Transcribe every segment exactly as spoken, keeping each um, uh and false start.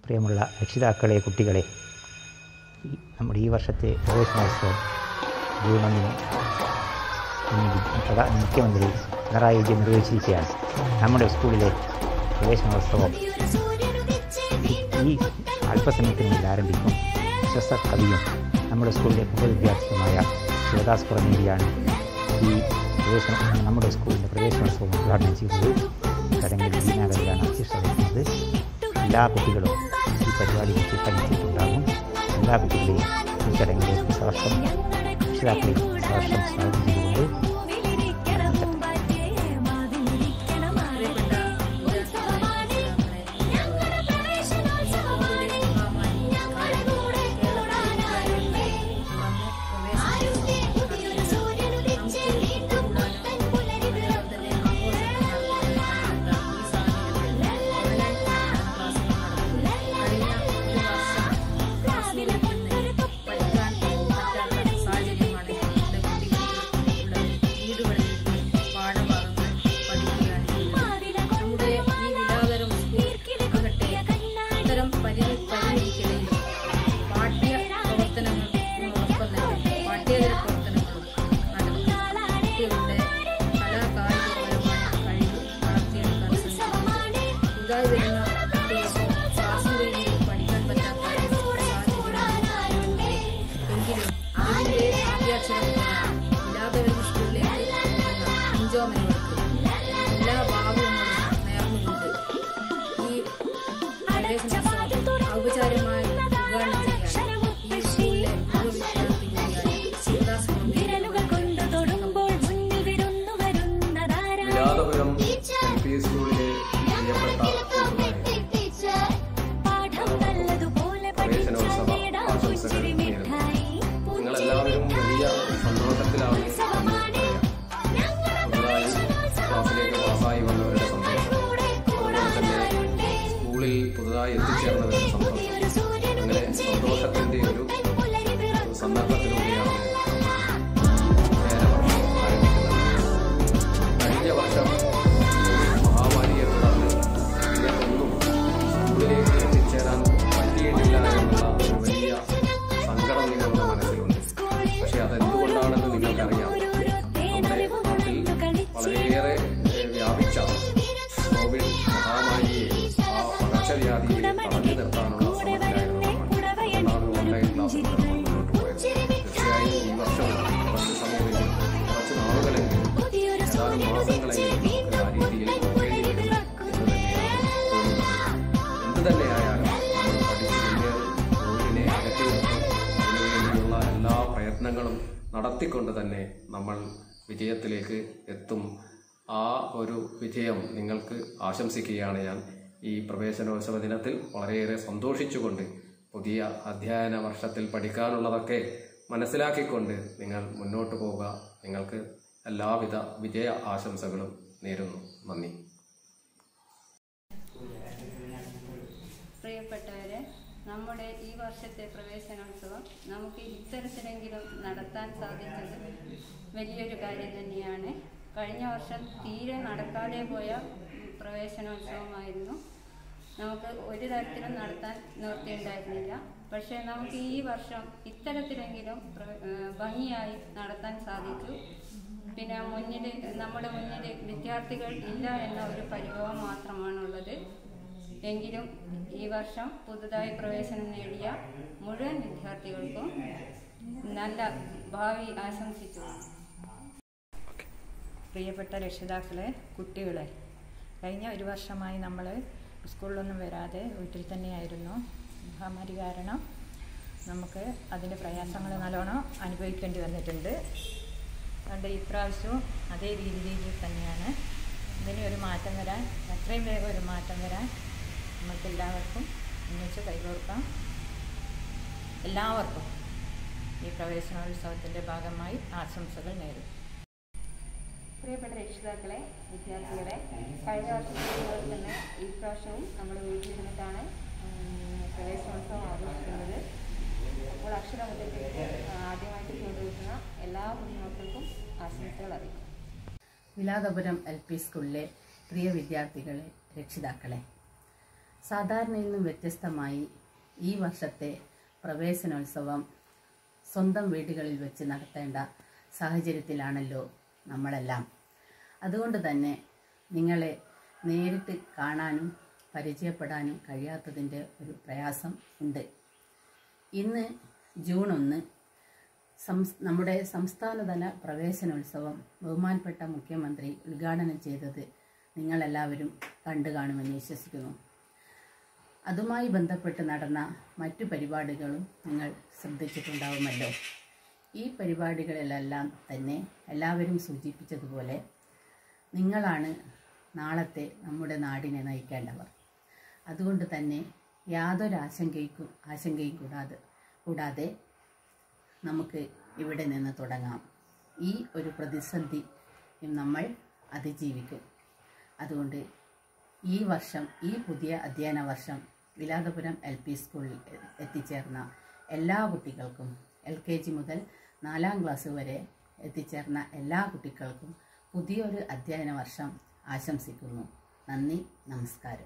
പ്രിയമുള്ള രക്ഷിതാക്കളെ, കുട്ടികളെ, നമ്മുടെ ഈ വർഷത്തെ പ്രവേശനോത്സവം ജൂൺ ഒന്നിന് മുഖ്യമന്ത്രി പിണറായി വിജയൻ നിർവഹിച്ചിരിക്കുകയാണ്. നമ്മുടെ സ്കൂളിലെ പ്രവേശനോത്സവം ഈ അല്പസമയത്തിനുള്ളിൽ ആരംഭിക്കും. പ്രശസ്ത കവിയും നമ്മുടെ സ്കൂളിലെ പൊതുവിദ്യാർത്ഥിയുമായ ശിവദാസ് പുറമേരിയാണ് ഈ പ്രവേശന നമ്മുടെ സ്കൂളിൻ്റെ പ്രവേശനോത്സവം ഉദ്ഘാടനം ചെയ്തത്. ചടങ്ങിൽ ദീനാകരയാണ് അധ്യക്ഷത വഹിക്കുന്നത്. എല്ലാ കുട്ടികളും ഈ പരിപാടിക്ക് പങ്കെടുത്തിട്ടുണ്ടാകും. എല്ലാ കുട്ടികളെയും ഈ ചടങ്ങിലേക്ക് സഹർഷം രക്ഷിതാക്കളെയും സഹർഷം സ്വാഗതം ചെയ്തുകൊണ്ട് എല്ലാ ഭാവങ്ങളും നേർന്നുകൊണ്ട് ഈ പ്രവേശനോത്സവം ഔപചാരികമായി ഉദ്ഘാടനം ചെയ്യാൻ ഈ സ്കൂളിലെ പൂർവ്വ വിദ്യാർത്ഥിനിയായ ശിവദാസ് വിലാതപുരം എൽ പി സ്കൂളിലെ പ്രവേശനോത്സവ ആശംസകൾ നേരുന്നു. നിങ്ങളെല്ലാവരും വലിയ സന്തോഷത്തിലാണ്. ക്ലാസ്സിലേക്ക് പാസ്സായി വന്നവരുടെ സന്തോഷം, അതുപോലെ തന്നെ സ്കൂളിൽ പുതുതായി എത്തിച്ചേർന്നവരുടെ സന്തോഷം, അങ്ങനെ സന്തോഷത്തിൻ്റെ ഒരു സന്ദർഭത്തിലൂടെയാണ് ആരംഭിക്കുന്നത്. കഴിഞ്ഞ വർഷം മഹാമാരിയെ തുടർന്ന് പിന്നെ ഒന്നും സ്കൂളിലേക്ക് എത്തിച്ചേരാൻ പറ്റിയിട്ടില്ല എന്നുള്ള ഒരു വലിയ സങ്കടം നിങ്ങളുടെ മനസ്സിലുണ്ട്. പക്ഷെ അതെന്തുകൊണ്ടാണെന്ന് നിങ്ങൾക്കറിയാം. നമ്മുടെ നാട്ടിൽ വളരെയേറെ വ്യാപിച്ച കോവിഡ് മഹാമാരിയെ, ആ പകർച്ചവ്യാധിയെ തടഞ്ഞു നിർത്താനുള്ള ശ്രമത്തിലായിരുന്നു നമ്മൾ. ഓൺലൈൻ ക്ലാസ്സുകൾ നമ്മൾ മുന്നോട്ട് പോയത്. തീർച്ചയായും ഈ വർഷം കുറച്ച് സമയമെങ്കിലും കുറച്ച് നാളുകളെങ്കിലും ഏതാനും മാസങ്ങളെങ്കിലും നമുക്ക് ആ രീതിയിൽ പോകേണ്ടി വരും എന്ന് തന്നെയാണ് തോന്നുന്നത്. എന്ത് തന്നെയായാലും നമ്മൾ പഠിച്ച് കോവിഡിനെ അകറ്റി നിർത്തും. അതിനുവേണ്ടിയുള്ള എല്ലാ പ്രയത്നങ്ങളും നടത്തിക്കൊണ്ട് തന്നെ നമ്മൾ വിജയത്തിലേക്ക് എത്തും. ആ ഒരു വിജയം നിങ്ങൾക്ക് ആശംസിക്കുകയാണ് ഞാൻ. ഈ പ്രവേശനോത്സവ ദിനത്തിൽ വളരെയേറെ സന്തോഷിച്ചുകൊണ്ട് പുതിയ അധ്യയന വർഷത്തിൽ പഠിക്കാനുള്ളതൊക്കെ മനസ്സിലാക്കിക്കൊണ്ട് നിങ്ങൾ മുന്നോട്ട് പോവുക. നിങ്ങൾക്ക് എല്ലാവിധ വിജയ ആശംസകളും നേരുന്നു. നന്ദി. പ്രിയപ്പെട്ടവരെ, നമ്മുടെ ഈ വർഷത്തെ പ്രവേശനോത്സവം നമുക്ക് ഇത്തരത്തിലെങ്കിലും നടത്താൻ സാധിച്ചത് വലിയൊരു കാര്യം തന്നെയാണ്. കഴിഞ്ഞ വർഷം തീരെ നടക്കാതെ പോയ പ്രവേശനോത്സവമായിരുന്നു. നമുക്ക് ഒരു തരത്തിലും നടത്താൻ നിവൃത്തിയുണ്ടായിരുന്നില്ല. പക്ഷേ നമുക്ക് ഈ വർഷം ഇത്തരത്തിലെങ്കിലും ഭംഗിയായി നടത്താൻ സാധിച്ചു. പിന്നെ മുന്നിൽ നമ്മുടെ മുന്നിൽ വിദ്യാർത്ഥികൾ ഇല്ല എന്ന ഒരു പരിഭവം മാത്രമാണുള്ളത്. എങ്കിലും ഈ വർഷം പുതുതായി പ്രവേശനം നേടിയ മുഴുവൻ വിദ്യാർത്ഥികൾക്കും നല്ല ഭാവി ആശംസിച്ചു. പ്രിയപ്പെട്ട രക്ഷിതാക്കളെ, കുട്ടികളെ, കഴിഞ്ഞ ഒരു വർഷമായി നമ്മൾ സ്കൂളിലൊന്നും വരാതെ വീട്ടിൽ തന്നെയായിരുന്നു. മഹാമാരി കാരണം നമുക്ക് അതിൻ്റെ പ്രയാസങ്ങൾ നല്ലോണം അനുഭവിക്കേണ്ടി വന്നിട്ടുണ്ട്. അതുകൊണ്ട് ഇപ്രാവശ്യവും അതേ രീതിയിൽ തന്നെയാണ്. ഇതിന് ഒരു മാറ്റം വരാൻ, എത്രയും വേഗം ഒരു മാറ്റം വരാൻ നമുക്ക് എല്ലാവർക്കും ഒന്നിച്ച് കൈകോർക്കാം. എല്ലാവർക്കും ഈ പ്രവേശനോത്സവത്തിൻ്റെ ഭാഗമായി ആശംസകൾ നേരും. പ്രിയപ്പെട്ട രക്ഷിതാക്കളെ, വിദ്യാർത്ഥികളെ, കഴിഞ്ഞ വർഷത്തെ തന്നെ ഈ പ്രാവശ്യവും നമ്മൾ വീട്ടിലിരുന്നിട്ടാണ് പ്രവേശനോത്സവം ആഘോഷിക്കുന്നത്. അപ്പോൾ അക്ഷരമുദ്രയിലേക്ക് ആദ്യമായിട്ട് കൊണ്ടുവരുന്ന എല്ലാ കുഞ്ഞുമക്കൾക്കും ആശംസകൾ അറിയിക്കും. വിലാതപുരം എൽ പി സ്കൂളിലെ പ്രിയ വിദ്യാർത്ഥികളെ, രക്ഷിതാക്കളെ, സാധാരണയിൽ നിന്നും വ്യത്യസ്തമായി ഈ വർഷത്തെ പ്രവേശനോത്സവം സ്വന്തം വീടുകളിൽ വെച്ച് നടത്തേണ്ട സാഹചര്യത്തിലാണല്ലോ നമ്മളെല്ലാം. അതുകൊണ്ട് തന്നെ നിങ്ങളെ നേരിട്ട് കാണാനും പരിചയപ്പെടാനും കഴിയാത്തതിൻ്റെ ഒരു പ്രയാസം ഉണ്ട്. ഇന്ന് ജൂൺ ഒന്ന് സംസ് നമ്മുടെ സംസ്ഥാനതല പ്രവേശനോത്സവം ബഹുമാനപ്പെട്ട മുഖ്യമന്ത്രി ഉദ്ഘാടനം ചെയ്തത് നിങ്ങളെല്ലാവരും കണ്ടു കാണുമെന്ന് വിശ്വസിക്കുന്നു. അതുമായി ബന്ധപ്പെട്ട് നടന്ന മറ്റു പരിപാടികളും നിങ്ങൾ ശ്രദ്ധിച്ചിട്ടുണ്ടാവുമല്ലോ. ഈ പരിപാടികളിലെല്ലാം തന്നെ എല്ലാവരും സൂചിപ്പിച്ചതുപോലെ നിങ്ങളാണ് നാളത്തെ നമ്മുടെ നാടിനെ നയിക്കേണ്ടവർ. അതുകൊണ്ട് തന്നെ യാതൊരു ആശങ്കയ്ക്കും ആശങ്കയും കൂടാതെ കൂടാതെ നമുക്ക് ഇവിടെ നിന്ന് തുടങ്ങാം. ഈ ഒരു പ്രതിസന്ധി നമ്മൾ അതിജീവിക്കും. അതുകൊണ്ട് ഈ വർഷം ഈ പുതിയ അധ്യയന വർഷം വിലാതപുരം എൽ പി സ്കൂളിൽ എത്തിച്ചേർന്ന എല്ലാ കുട്ടികൾക്കും, എൽ കെ ജി മുതൽ നാലാം ക്ലാസ് വരെ എത്തിച്ചേർന്ന എല്ലാ കുട്ടികൾക്കും പുതിയൊരു അധ്യയന വർഷം ആശംസിക്കുന്നു. നന്ദി, നമസ്കാരം.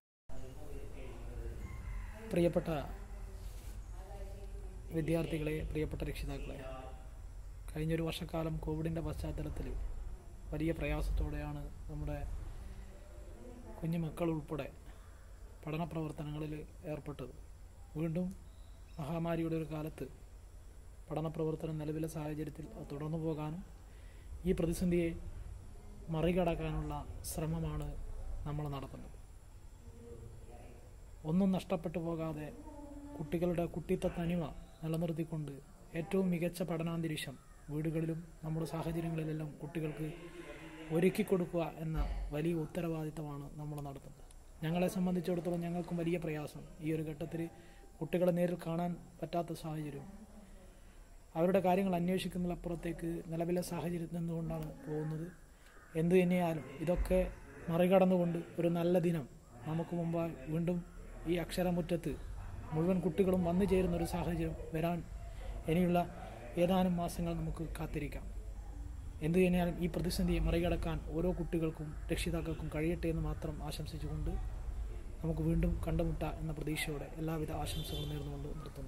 പ്രിയപ്പെട്ട വിദ്യാർത്ഥികളെ, പ്രിയപ്പെട്ട രക്ഷിതാക്കളെ, കഴിഞ്ഞൊരു വർഷക്കാലം കോവിഡിൻ്റെ പശ്ചാത്തലത്തിൽ വലിയ പ്രയാസത്തോടെയാണ് നമ്മുടെ കുഞ്ഞു മക്കൾ ഉൾപ്പെടെ പഠന പ്രവർത്തനങ്ങളിൽ ഏർപ്പെട്ടത്. വീണ്ടും മഹാമാരിയുടെ ഒരു കാലത്ത് പഠന പ്രവർത്തനം നിലവിലെ സാഹചര്യത്തിൽ തുടർന്നു പോകാനും ഈ പ്രതിസന്ധിയെ മറികടക്കാനുള്ള ശ്രമമാണ് നമ്മൾ നടത്തുന്നത്. ഒന്നും നഷ്ടപ്പെട്ടു പോകാതെ കുട്ടികളുടെ കുട്ടിത്ത തനിമ നിലനിർത്തിക്കൊണ്ട് ഏറ്റവും മികച്ച പഠനാന്തരീക്ഷം വീടുകളിലും നമ്മുടെ സാഹചര്യങ്ങളിലെല്ലാം കുട്ടികൾക്ക് ഒരുക്കി കൊടുക്കുക എന്ന വലിയ ഉത്തരവാദിത്തമാണ് നമ്മൾ നടത്തുന്നത്. ഞങ്ങളെ സംബന്ധിച്ചിടത്തോളം ഞങ്ങൾക്കും വലിയ പ്രയാസം. ഈ ഒരു ഘട്ടത്തിൽ കുട്ടികളെ നേരിൽ കാണാൻ പറ്റാത്ത സാഹചര്യം, അവരുടെ കാര്യങ്ങൾ അന്വേഷിക്കുന്നതിലപ്പുറത്തേക്ക് നിലവിലെ സാഹചര്യത്തിൽ നിന്നുകൊണ്ടാണ് പോകുന്നത്. എന്തു തന്നെയായാലും ഇതൊക്കെ മറികടന്നുകൊണ്ട് ഒരു നല്ല ദിനം നമുക്ക് മുമ്പായി വീണ്ടും ഈ അക്ഷരമുറ്റത്ത് മുഴുവൻ കുട്ടികളും വന്നു ചേരുന്ന ഒരു സാഹചര്യം വരാൻ ഇനിയുള്ള ഏതാനും മാസങ്ങൾ നമുക്ക് കാത്തിരിക്കാം. എന്തു തന്നെയാലും ഈ പ്രതിസന്ധിയെ മറികടക്കാൻ ഓരോ കുട്ടികൾക്കും രക്ഷിതാക്കൾക്കും കഴിയട്ടെ എന്ന് മാത്രം ആശംസിച്ചുകൊണ്ട് നമുക്ക് വീണ്ടും കണ്ടുമുട്ട എന്ന പ്രതീക്ഷയോടെ എല്ലാവിധ ആശംസകളും നേർന്നുകൊണ്ട് നിർത്തുന്നു.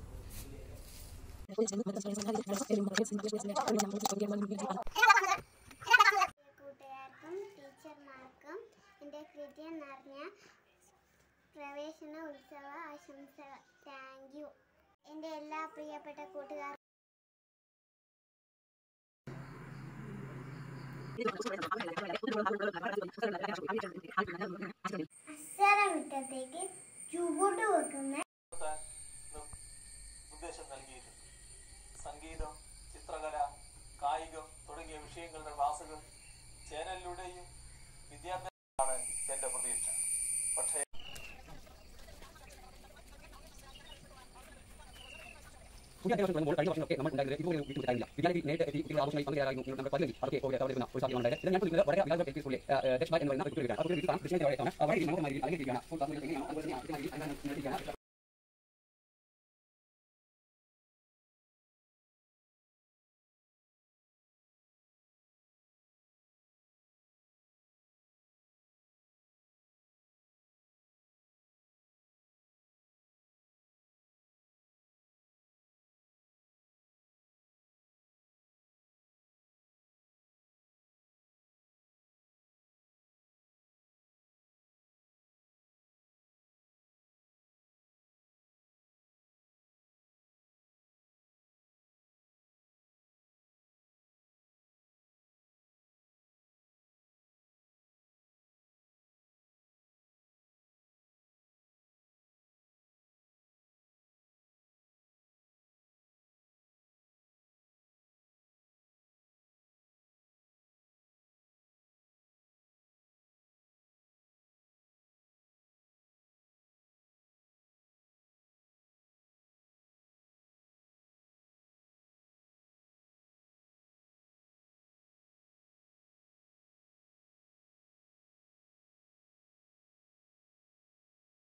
കൂട്ടുകാർക്കും ടീച്ചർമാർക്കും എൻ്റെ ഹൃദയം നിറഞ്ഞ പ്രവേശന ഉത്സവ ആശംസകൾ. Thank you. എൻ്റെ എല്ലാ പ്രിയപ്പെട്ട കൂട്ടുകാർക്കും അക്ഷരമുറ്റത്തേക്ക് ചുവട് വെക്കുന്ന ഉദ്ദേശം നൽകിയിട്ടുണ്ട്. സംഗീതം, ചിത്രകല, കായികം തുടങ്ങിയ വിഷയങ്ങളുടെ ക്ലാസുകൾ ചാനലിലൂടെയും വിദ്യാഭ്യാസമാണ് എൻ്റെ പ്രതീക്ഷ. പക്ഷേ പുതിയ അധ്യയന വർഷം കഴിഞ്ഞ വർഷമൊക്കെ നമ്മൾ ഉണ്ടായിരുന്നത് ഇതുപോലെ വീട്ടിൽ വിദ്യാലയത്തിൽ നേരിട്ട് എത്തി കുട്ടികൾ ആവശ്യമായി പങ്കുചേരാനും നമ്മുടെ പതിനെങ്കിൽ അതൊക്കെ കോവിഡ് തടയുന്ന ഒരു സാധ്യതയുണ്ടായത്. ഇത് ഞാൻ പറയുന്നത് വളരെ വിദ്യാലയ എൽ പി സ്കൂളിലെ ഡെസ്ബാറ്റ് എന്ന് പറയുന്ന ഒരു കുട്ടികളാണ്. അപ്പോൾ വീട്ടിലാണ് കൃഷ്ണ വളരെ വളരെ അല്ലെങ്കിൽ